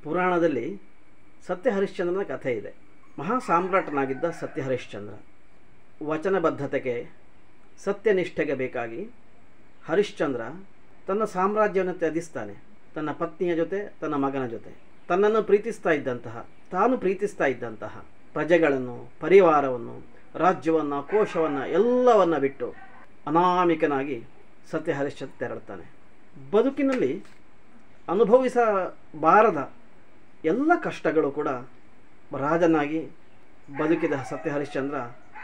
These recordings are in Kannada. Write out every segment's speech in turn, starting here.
ಪುರಾಣದಲ್ಲಿ ಸತ್ಯ ಹರಿಶ್ಚಂದ್ರನ ಕಥೆ ಇದೆ. ಮಹಾ ಸಾಮ್ರಾಟನಾಗಿದ್ದ ಸತ್ಯ ಹರಿಶ್ಚಂದ್ರ ವಚನಬದ್ಧತೆಗೆ ಸತ್ಯನಿಷ್ಠೆಗೆ ಬೇಕಾಗಿ ಹರಿಶ್ಚಂದ್ರ ತನ್ನ ಸಾಮ್ರಾಜ್ಯವನ್ನು ತ್ಯಜಿಸ್ತಾನೆ. ತನ್ನ ಪತ್ನಿಯ ಜೊತೆ, ತನ್ನ ಮಗನ ಜೊತೆ, ತನ್ನನ್ನು ಪ್ರೀತಿಸ್ತಾ ಇದ್ದಂತಹ, ತಾನು ಪ್ರೀತಿಸ್ತಾ ಇದ್ದಂತಹ ಪ್ರಜೆಗಳನ್ನು, ಪರಿವಾರವನ್ನು, ರಾಜ್ಯವನ್ನು, ಕೋಶವನ್ನು ಎಲ್ಲವನ್ನು ಬಿಟ್ಟು ಅನಾಮಿಕನಾಗಿ ಸತ್ಯ ಹರಿಶ್ಚಂದ್ರ ತೆರಳುತ್ತಾನೆ. ಬದುಕಿನಲ್ಲಿ ಅನುಭವಿಸಬಾರದ ಎಲ್ಲ ಕಷ್ಟಗಳು ಕೂಡ ರಾಜನಾಗಿ ಬದುಕಿದ ಸತ್ಯ ಹರಿಶ್ಚಂದ್ರ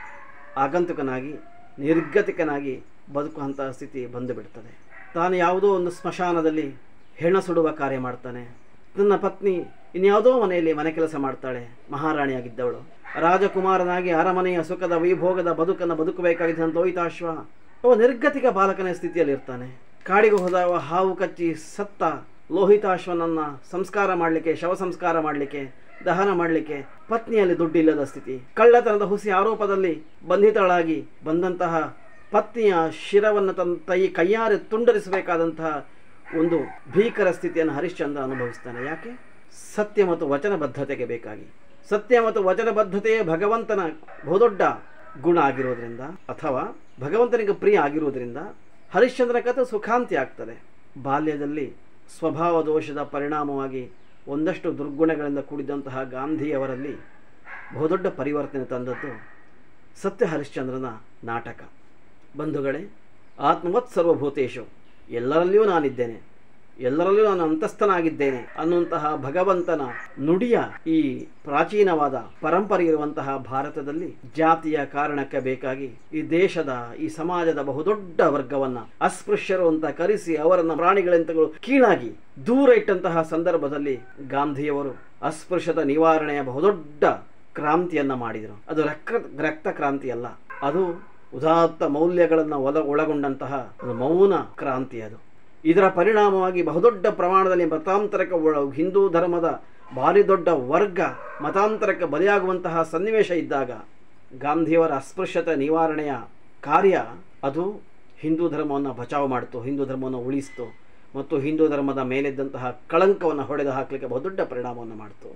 ಆಗಂತುಕನಾಗಿ ನಿರ್ಗತಿಕನಾಗಿ ಬದುಕುವಂತಹ ಸ್ಥಿತಿ ಬಂದು ಬಿಡ್ತದೆ. ತಾನು ಯಾವುದೋ ಒಂದು ಸ್ಮಶಾನದಲ್ಲಿ ಹೆಣ ಸುಡುವ ಕಾರ್ಯ ಮಾಡ್ತಾನೆ. ತನ್ನ ಪತ್ನಿ ಇನ್ಯಾವುದೋ ಮನೆಯಲ್ಲಿ ಮನೆ ಕೆಲಸ ಮಾಡ್ತಾಳೆ. ಮಹಾರಾಣಿಯಾಗಿದ್ದವಳು ರಾಜಕುಮಾರನಾಗಿ ಅರಮನೆಯ ಸುಖದ ವೈಭೋಗದ ಬದುಕನ್ನು ಬದುಕಬೇಕಾಗಿದ್ದಂಥ ಲೋಹಿತಾಶ್ವ ಅವ ನಿರ್ಗತಿಕ ಬಾಲಕನ ಸ್ಥಿತಿಯಲ್ಲಿರ್ತಾನೆ. ಕಾಡಿಗೆ ಹೋದವ ಹಾವು ಕಚ್ಚಿ ಸತ್ತ ಲೋಹಿತಾಶ್ವನನ್ನು ಸಂಸ್ಕಾರ ಮಾಡಲಿಕ್ಕೆ, ಶವ ಸಂಸ್ಕಾರ ಮಾಡಲಿಕ್ಕೆ, ದಹನ ಮಾಡಲಿಕ್ಕೆ ಪತ್ನಿಯಲ್ಲಿ ದುಡ್ಡಿಲ್ಲದ ಸ್ಥಿತಿ. ಕಳ್ಳತನದ ಹುಸಿ ಆರೋಪದಲ್ಲಿ ಬಂಧಿತಳಾಗಿ ಬಂದಂತಹ ಪತ್ನಿಯ ಶಿರವನ್ನು ತನ್ನ ಕೈಯಾರೆ ತುಂಡರಿಸಬೇಕಾದಂತಹ ಒಂದು ಭೀಕರ ಸ್ಥಿತಿಯನ್ನು ಹರಿಶ್ಚಂದ್ರ ಅನುಭವಿಸ್ತಾನೆ. ಯಾಕೆ? ಸತ್ಯ ಮತ್ತು ವಚನಬದ್ಧತೆಗೆ ಬೇಕಾಗಿ. ಸತ್ಯ ಮತ್ತು ವಚನಬದ್ಧತೆಯೇ ಭಗವಂತನ ಬಹುದೊಡ್ಡ ಗುಣ ಆಗಿರೋದ್ರಿಂದ ಅಥವಾ ಭಗವಂತನಿಗೆ ಪ್ರಿಯ ಆಗಿರುವುದರಿಂದ ಹರಿಶ್ಚಂದ್ರನ ಕಥೆ ಸುಖಾಂತಿ ಆಗ್ತದೆ. ಬಾಲ್ಯದಲ್ಲಿ ಸ್ವಭಾವ ದೋಷದ ಪರಿಣಾಮವಾಗಿ ಒಂದಷ್ಟು ದುರ್ಗುಣಗಳಿಂದ ಕೂಡಿದಂತಹ ಗಾಂಧಿಯವರಲ್ಲಿ ಬಹುದೊಡ್ಡ ಪರಿವರ್ತನೆ ತಂದದ್ದು ಸತ್ಯ ಹರಿಶ್ಚಂದ್ರನ ನಾಟಕ. ಬಂಧುಗಳೇ, ಆತ್ಮವತ್ ಸರ್ವಭೂತೇಶು, ಎಲ್ಲರಲ್ಲಿಯೂ ನಾನಿದ್ದೇನೆ, ಎಲ್ಲರಲ್ಲಿಯೂ ನಾನು ಅಂತಸ್ಥನಾಗಿದ್ದೇನೆ ಅನ್ನುವಂತಹ ಭಗವಂತನ ನುಡಿಯ ಈ ಪ್ರಾಚೀನವಾದ ಪರಂಪರೆ ಇರುವಂತಹ ಭಾರತದಲ್ಲಿ ಜಾತಿಯ ಕಾರಣಕ್ಕೆ ಬೇಕಾಗಿ ಈ ದೇಶದ, ಈ ಸಮಾಜದ ಬಹುದೊಡ್ಡ ವರ್ಗವನ್ನ ಅಸ್ಪೃಶ್ಯರು ಅಂತ ಕರೆಸಿ ಅವರನ್ನು ಪ್ರಾಣಿಗಳಂತಗಳು ಕೀಳಾಗಿ ದೂರ ಇಟ್ಟಂತಹ ಸಂದರ್ಭದಲ್ಲಿ ಗಾಂಧಿಯವರು ಅಸ್ಪೃಶ್ಯದ ನಿವಾರಣೆಯ ಬಹುದೊಡ್ಡ ಕ್ರಾಂತಿಯನ್ನ ಮಾಡಿದರು. ಅದು ರಕ್ತ ಕ್ರಾಂತಿ ಅಲ್ಲ, ಅದು ಉದಾತ್ತ ಮೌಲ್ಯಗಳನ್ನು ಒಳಗೊಂಡಂತಹ ಒಂದು ಮೌನ ಕ್ರಾಂತಿ. ಅದು ಇದರ ಪರಿಣಾಮವಾಗಿ ಬಹುದೊಡ್ಡ ಪ್ರಮಾಣದಲ್ಲಿ ಮತಾಂತರಕ್ಕೆ ಹಿಂದೂ ಧರ್ಮದ ಭಾರಿ ದೊಡ್ಡ ವರ್ಗ ಮತಾಂತರಕ್ಕೆ ಬಲಿಯಾಗುವಂತಹ ಸನ್ನಿವೇಶ ಇದ್ದಾಗ ಗಾಂಧಿಯವರ ಅಸ್ಪೃಶ್ಯತೆ ನಿವಾರಣೆಯ ಕಾರ್ಯ ಅದು ಹಿಂದೂ ಧರ್ಮವನ್ನು ಬಚಾವ್ ಮಾಡಿತು, ಹಿಂದೂ ಧರ್ಮವನ್ನು ಉಳಿಸಿತು ಮತ್ತು ಹಿಂದೂ ಧರ್ಮದ ಮೇಲಿದ್ದಂತಹ ಕಳಂಕವನ್ನು ಹೊಡೆದು ಹಾಕಲಿಕ್ಕೆ ಬಹುದೊಡ್ಡ ಪರಿಣಾಮವನ್ನು ಮಾಡಿತು.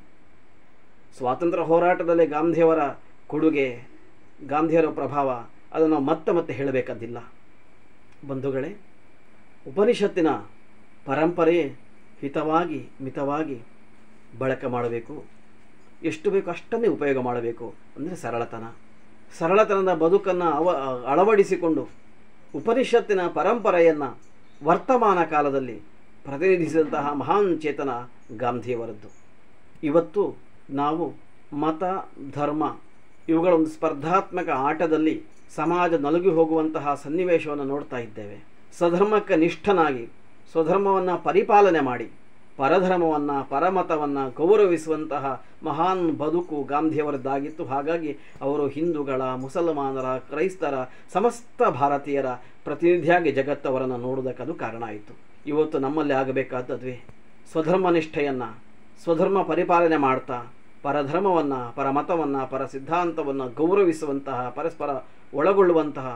ಸ್ವಾತಂತ್ರ್ಯ ಹೋರಾಟದಲ್ಲಿ ಗಾಂಧಿಯವರ ಕೊಡುಗೆ, ಗಾಂಧಿಯವರ ಪ್ರಭಾವ ಅದನ್ನು ಮತ್ತೆ ಹೇಳಬೇಕಾದಿಲ್ಲ. ಬಂಧುಗಳೇ, ಉಪನಿಷತ್ತಿನ ಪರಂಪರೆಯೇ ಹಿತವಾಗಿ ಮಿತವಾಗಿ ಬಳಕೆ ಮಾಡಬೇಕು, ಎಷ್ಟು ಬೇಕು ಅಷ್ಟನ್ನೇ ಉಪಯೋಗ ಮಾಡಬೇಕು. ಅಂದರೆ ಸರಳತನದ ಬದುಕನ್ನು ಅಳವಡಿಸಿಕೊಂಡು ಉಪನಿಷತ್ತಿನ ಪರಂಪರೆಯನ್ನು ವರ್ತಮಾನ ಕಾಲದಲ್ಲಿ ಪ್ರತಿನಿಧಿಸಿದಂತಹ ಮಹಾನ್ ಚೇತನ ಗಾಂಧಿಯವರದ್ದು. ಇವತ್ತು ನಾವು ಮತ, ಧರ್ಮ ಇವುಗಳ ಒಂದು ಸ್ಪರ್ಧಾತ್ಮಕ ಆಟದಲ್ಲಿ ಸಮಾಜ ನಲುಗಿ ಹೋಗುವಂತಹ ಸನ್ನಿವೇಶವನ್ನು ನೋಡ್ತಾ ಇದ್ದೇವೆ. ಸ್ವಧರ್ಮಕ್ಕೆ ನಿಷ್ಠನಾಗಿ ಸ್ವಧರ್ಮವನ್ನು ಪರಿಪಾಲನೆ ಮಾಡಿ ಪರಧರ್ಮವನ್ನು, ಪರಮತವನ್ನು ಗೌರವಿಸುವಂತಹ ಮಹಾನ್ ಬದುಕು ಗಾಂಧಿಯವರದ್ದಾಗಿತ್ತು. ಹಾಗಾಗಿ ಅವರು ಹಿಂದೂಗಳ, ಮುಸಲ್ಮಾನರ, ಕ್ರೈಸ್ತರ, ಸಮಸ್ತ ಭಾರತೀಯರ ಪ್ರತಿನಿಧಿಯಾಗಿ ಜಗತ್ತವರನ್ನು ನೋಡುವುದಕ್ಕದು ಕಾರಣ ಆಯಿತು. ಇವತ್ತು ನಮ್ಮಲ್ಲಿ ಆಗಬೇಕಾದದ್ವೇ ಸ್ವಧರ್ಮ ನಿಷ್ಠೆಯನ್ನು, ಸ್ವಧರ್ಮ ಪರಿಪಾಲನೆ ಮಾಡ್ತಾ ಪರಧರ್ಮವನ್ನು, ಪರಮತವನ್ನು, ಪರ ಸಿದ್ಧಾಂತವನ್ನು ಗೌರವಿಸುವಂತಹ, ಪರಸ್ಪರ ಒಳಗೊಳ್ಳುವಂತಹ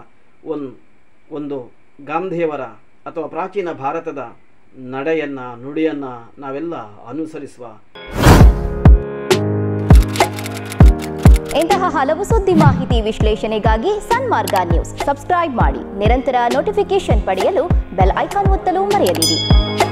ಒಂದು ಗಾಂಧಿಯವರ ಅಥವಾ ಪ್ರಾಚೀನ ಭಾರತದ ನಡೆಯನ್ನು, ನುಡಿಯನ್ನು ನಾವೆಲ್ಲ ಅನುಸರಿಸುವ. ಇಂತಹ ಹಲವು ಸುದ್ದಿ ಮಾಹಿತಿ ವಿಶ್ಲೇಷಣೆಗಾಗಿ ಸನ್ಮಾರ್ಗ ನ್ಯೂಸ್ ಸಬ್ಸ್ಕ್ರೈಬ್ ಮಾಡಿ. ನಿರಂತರ ನೋಟಿಫಿಕೇಶನ್ ಪಡೆಯಲು ಬೆಲ್ ಐಕಾನ್ ಒತ್ತಲು ಮರೆಯದಿರಿ.